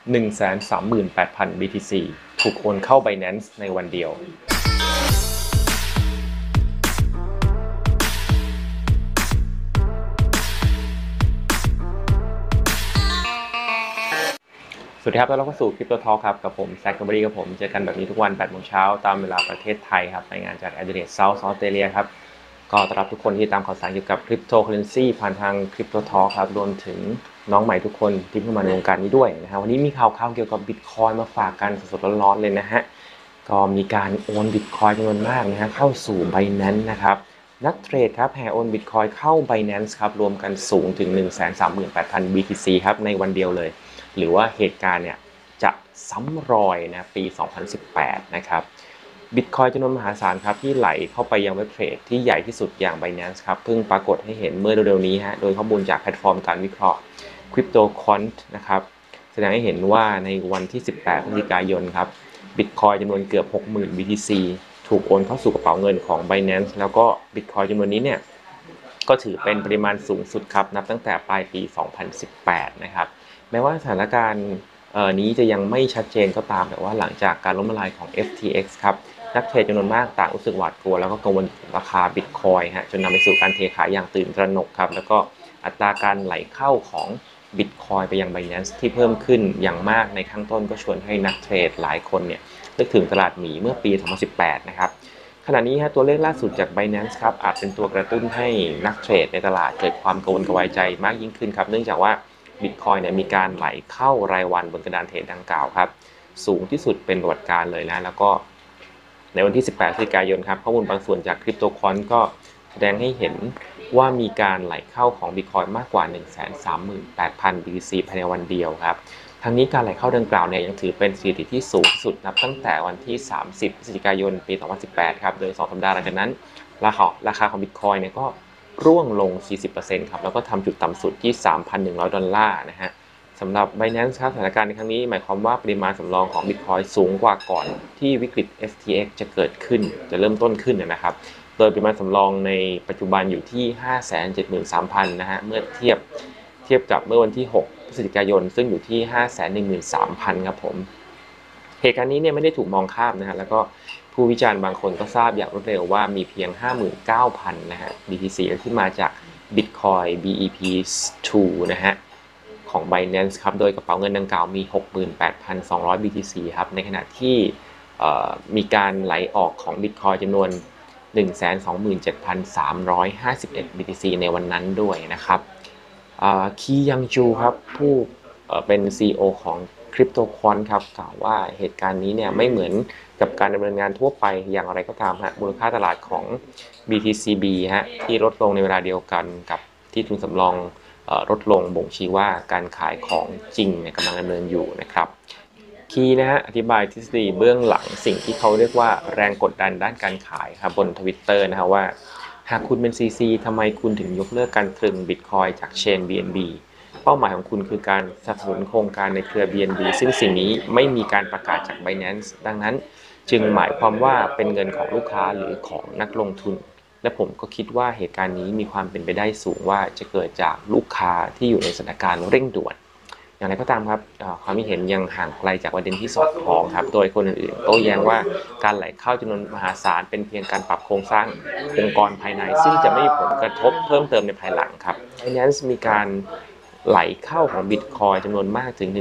138,000 BTC ถูกโอนเข้า Binance ในวันเดียวสวัสดีครับแล้วเราก็สู่ Crypto Talk ครับกับผมแซค กัมเบอรี่กับผมเจอกันแบบนี้ทุกวัน 8 โมงเช้าตามเวลาประเทศไทยครับรายงานจากแอดเดรสเซาท์ออสเตรเลียครับก็ต้อนรับทุกคนที่ตามข่าวสารเกี่ยวกับ Cryptocurrency ผ่านทาง Crypto Talk ครับรวมถึงน้องใหม่ทุกคนที่เข้ามาในวงการนี้ด้วยนะครับวันนี้มีข่าวเกี่ยวกับ Bitcoin มาฝากกันสดๆร้อนๆเลยนะฮะก็มีการโอน Bitcoin จำนวนมากนะฮะเข้าสู่ Binance นะครับนักเทรดครับแห่โอน Bitcoin เข้า Binance ครับรวมกันสูงถึง 138,000 BTC ครับในวันเดียวเลยหรือว่าเหตุการณ์เนี่ยจะซ้ำรอยนะปี 2018 นะครับ Bitcoin จำนวนมหาศาลครับที่ไหลเข้าไปยังเว็บเทรดที่ใหญ่ที่สุดอย่าง Binance ครับเพิ่งปรากฏให้เห็นเมื่อเร็วๆนี้ฮะโดยข้อมูลจากแพลตฟอร์มการวิเคราะห์ CryptoQuant นะครับแสดงให้เห็นว่าในวันที่ 18 พฤศจิกายนครับ Bitcoin จำนวนเกือบ 60,000 BTC ถูกโอนเข้าสู่กระเป๋าเงินของ Binance แล้วก็ Bitcoin จำนวนนี้เนี่ยก็ถือเป็นปริมาณสูงสุดครับนับตั้งแต่ปลายปี 2018 นะครับแม้ว่าสถานการณ์นี้จะยังไม่ชัดเจนก็ตามแต่ว่าหลังจากการล้มละลายของ FTX ครับนักเทรดจำนวนมากต่างรู้สึกหวาดกลัวแล้วก็กังวลราคา Bitcoin ฮะจนนำไปสู่การเทขายอย่างตื่นตระหนกครับแล้วก็อัตราการไหลเข้าของ Bitcoin ไปยัง Binance ที่เพิ่มขึ้นอย่างมากในข้างต้นก็ชวนให้นักเทรดหลายคนเนี่ยนึกถึงตลาดหมีเมื่อปี 2018 นะครับขณะนี้ฮะตัวเลขล่าสุดจาก Binance ครับอาจเป็นตัวกระตุ้นให้นักเทรดในตลาดเกิดความกังวลกระวายใจมากยิ่งขึ้นครับเนื่องจากว่าBitcoin เนี่ยมีการไหลเข้ารายวันบนกระดานเทรดดังกล่าวครับสูงที่สุดเป็นประวัติการเลยนะแล้วก็ในวันที่ 18 พฤศจิกายนครับข้อมูลบางส่วนจาก CryptoQuant ก็แสดงให้เห็นว่ามีการไหลเข้าของ Bitcoin มากกว่า 138,000 BTC ภายในวันเดียวครับทั้งนี้การไหลเข้าดังกล่าวเนี่ยยังถือเป็นสถิติที่สูงที่สุดนับตั้งแต่วันที่ 30 พฤศจิกายน ปี 2018 ครับโดย 2 สัปดาห์หลังจากนั้นราคาของ Bitcoin เนี่ยก็ร่วงลง 40% ครับแล้วก็ทำจุดต่ำสุดที่ $3,100 นะฮะสำหรับ Binance ครับสถานการณ์ในครั้งนี้หมายความว่าปริมาณสำรองของ Bitcoin สูงกว่าก่อนที่วิกฤต FTX จะเกิดขึ้นจะเริ่มต้นขึ้นนะครับโดยปริมาณสำรองในปัจจุบันอยู่ที่ 573,000 นะฮะเมื่อเทียบกับเมื่อวันที่ 6 พฤศจิกายนซึ่งอยู่ที่ 513,000 ครับผมเหตุการณ์นี้เนี่ยไม่ได้ถูกมองข้ามนะฮะแล้วก็ผู้วิจารณ์บางคนก็ทราบอย่างรวดเร็วว่ามีเพียง 59,000 นะฮะ BTC ที่มาจาก Bitcoin BEP2 นะฮะของ Binance ครับโดยกระเป๋าเงินดังกล่าวมี 68,200 BTC ครับในขณะที่มีการไหลออกของ Bitcoin จำนวน 127,351 BTC ในวันนั้นด้วยนะครับคียังจูครับผู้เป็น CEO ของ CryptoQuant ครับกล่าวว่าเหตุการณ์นี้เนี่ยไม่เหมือนกับการดำเนินงานทั่วไปอย่างไรก็ตามฮะมูลค่าตลาดของ BTCB ฮะที่ลดลงในเวลาเดียวกันกับที่ทุนสำรองลดลงบ่งชี้ว่าการขายของจริงเนี่ยกำลังดำเนินอยู่นะครับคีนะฮะอธิบายทฤษฎีเบื้องหลังสิ่งที่เขาเรียกว่าแรงกดดันด้านการขายครับบน Twitter นะฮะว่าหากคุณเป็น CC ทำไมคุณถึงยกเลิกการตรึง Bitcoin จากเชน BNB เป้าหมายของคุณคือการสนับสนุนโครงการในเครือ BNB ซึ่งสิ่งนี้ไม่มีการประกาศจาก Binance ดังนั้นจึงหมายความว่าเป็นเงินของลูกค้าหรือของนักลงทุนและผมก็คิดว่าเหตุการณ์นี้มีความเป็นไปได้สูงว่าจะเกิดจากลูกค้าที่อยู่ในสถานการณ์เร่งด่วนอย่างไรก็ตามครับความคิดเห็นยังห่างไกลจากประเด็นที่สอดคล้องครับโดยคนอื่นๆโต้แย้งว่าการไหลเข้าจำนวนมหาศาลเป็นเพียงการปรับโครงสร้างองค์กรภายในซึ่งจะไม่มีผลกระทบเพิ่มเติมในภายหลังครับ Binance มีการไหลเข้าของ Bitcoin จำนวนมากถึง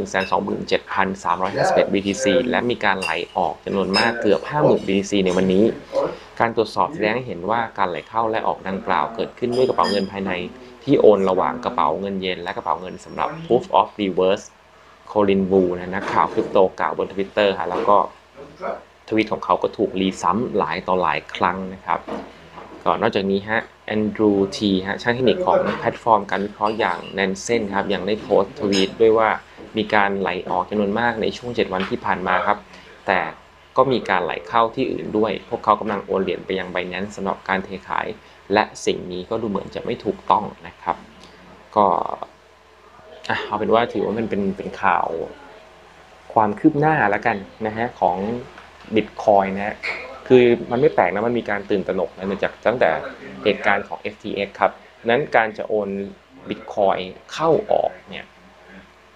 127,351 BTC และมีการไหลออกจำนวนมากเกือบ 50,000 BTC ในวันนี้การตรวจสอบแสดงให้เห็นว่าการไหลเข้าและออกดังกล่าวเกิดขึ้นด้วยกระเป๋าเงินภายในที่โอนระหว่างกระเป๋าเงินเยนและกระเป๋าเงินสำหรับ Proof of Reverse โคลินวูนะนักข่าวคริปโตกล่าวบน Twitter ค่ะแล้วก็ทวีตของเขาก็ถูกรีซ้ำหลายต่อหลายครั้งนะครับก่อนนอกจากนี้ฮะแอนดรูว์ทีฮะช่างเทคนิคของแพลตฟอร์มการวิเคราะห์อย่างแนนเซนครับยังได้โพสต์ทวีตด้วยว่ามีการไหลออกจำนวนมากในช่วง7วันที่ผ่านมาครับแต่ก็มีการไหลเข้าที่อื่นด้วยพวกเขากำลังโอนเหรียญไปยัง Binance สำหรับการเทขายและสิ่งนี้ก็ดูเหมือนจะไม่ถูกต้องนะครับก็เอาเป็นว่าถือว่ามันเป็นข่าวความคืบหน้าแล้วกันนะฮะของ Bitcoin นะฮะคือมันไม่แปลกนะมันมีการตื่นตระหนกนะจากตั้งแต่เหตุการณ์ของ FTX ครับนั้นการจะโอน Bitcoin เข้าออกเนี่ย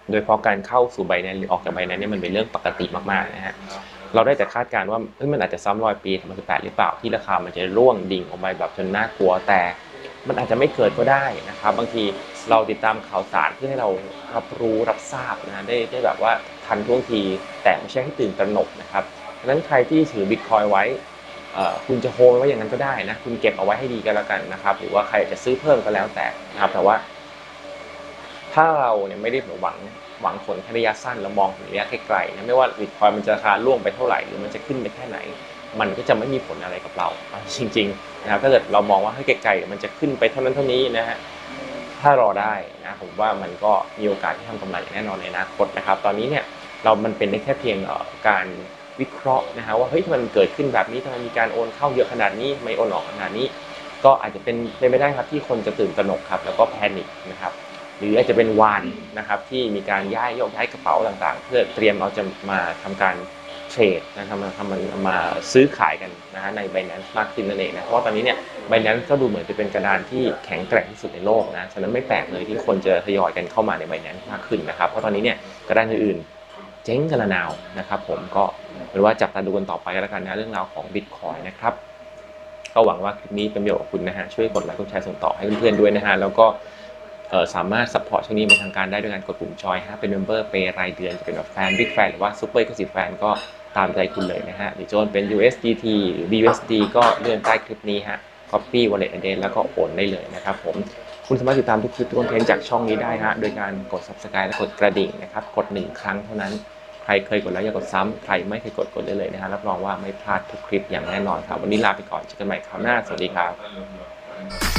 โดยเฉพาะการเข้าสู่ Binance หรือออกจาก Binance เนี่ยมันเป็นเรื่องปกติมากๆนะฮะเราได้แต่คาดการณ์ว่ามันอาจจะซ้ำรอยปี2018หรือเปล่าที่ราคามันจะร่วงดิ่งออกไปแบบจนน่ากลัวแต่มันอาจจะไม่เกิดก็ได้นะครับบางทีเราติดตามข่าวสารเพื่อให้เรารับรู้รับทราบนะได้แบบว่าทันท่วงทีแต่ไม่ใช่ให้ตื่นตระหนกนะครับดังนั้นใครที่ถือ Bitcoin ไว้คุณจะโฮลไว้อย่างนั้นก็ได้นะคุณเก็บเอาไว้ให้ดีก็แล้วกันนะครับหรือว่าใครจะซื้อเพิ่มก็แล้วแต่นะครับแต่ว่าถ้าเราเนี่ยไม่ได้หวังผลแค่ระยะสั้นเรามองถึงระยะไกลๆนะไม่ว่า Bitcoin มันจะราคาร่วงไปเท่าไหร่หรือมันจะขึ้นไปแค่ไหนมันก็จะไม่มีผลอะไรกับเราจริงๆนะครับถ้าเกิดเรามองว่าให้ไกลๆมันจะขึ้นไปเท่านั้นเท่านี้นะฮะถ้ารอได้นะผมว่ามันก็มีโอกาสที่ทำกำไรอย่างแน่นอนในอนาคตนะครับตอนนี้เนี่ยมันเป็นได้แค่เพียงการวิเคราะห์นะฮะว่าเฮ้ยมันเกิดขึ้นแบบนี้ทำไมมีการโอนเข้าเยอะขนาดนี้ทำไมโอนออกขนาดนี้ก็อาจจะเป็นไปได้ครับที่คนจะตื่นตระหนกครับแล้วก็แพนิคนะครับหรืออาจจะเป็นวานนะครับที่มีการโยกย้ายกระเป๋าต่างๆเพื่อเตรียมเอาจะมาทำการเทรดนะมาซื้อขายกันนะฮะใน Binance มากขึ้นนั่นเองนะเพราะว่าตอนนี้เนี่ย Binance ก็ดูเหมือนจะเป็นกระดานที่แข็งแกร่งที่สุดในโลกนะฉะนั้นไม่แปลกเลยที่คนจะทยอยกันเข้ามาใน Binance มากขึ้นนะครับเพราะตอนนี้เนี่ยกระดานอื่นๆเจ๊งกันละนาวนะครับผมก็เป็นว่าจับตาดูกันต่อไปกันแล้วกันนะเรื่องราวของ Bitcoin นะครับก็หวังว่าคลิปนี้เป็นประโยชน์กับคุณนะฮะช่วยกดไลค์กดแชร์ส่งต่อให้เพื่อนๆด้วยนะฮะแล้วก็สามารถซัพพอร์ตช่องนี้เป็นทางการได้ด้วยการกดปุ่มจอยฮะเป็นเมมเบอร์เปย์รายเดือนจะเป็นแบบแฟนบิ๊กแฟนหรือว่าซูเปอร์Exclusiveแฟนก็ตามใจคุณเลยนะฮะหรือจะเป็น USDT หรือ BUSD ก็เลื่อนใต้คลิปนี้ฮะ Copy Wallet Address แล้วก็โอนได้เลยนะครับผมคุณสามารถติดตามทุกคลิปทุกคอนเทนต์จากช่องนี้ได้ฮะโดยการกด Subscribe และกดกระดิ่งนะครับกด1ครั้งเท่านั้นใครเคยกดแล้วอย่ากดซ้ำใครไม่เคยกดได้เลยนะฮะรับรองว่าไม่พลาดทุกคลิปอย่างแน่นอนครับวันนี้ลาไปก่อนเจอกันใหม่คราวหน้าสวัสดีครับ